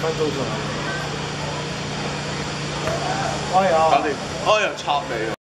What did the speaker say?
慢做出來。哎呀！ 搞掂。哎呀，插你啊！